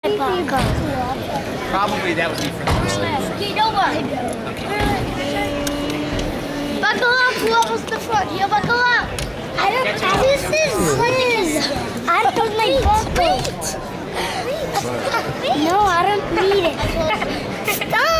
Probably that would be for the first time. Buckle up, we're almost the front. Here, buckle up. This is I don't like wait. No, I don't need it. Stop.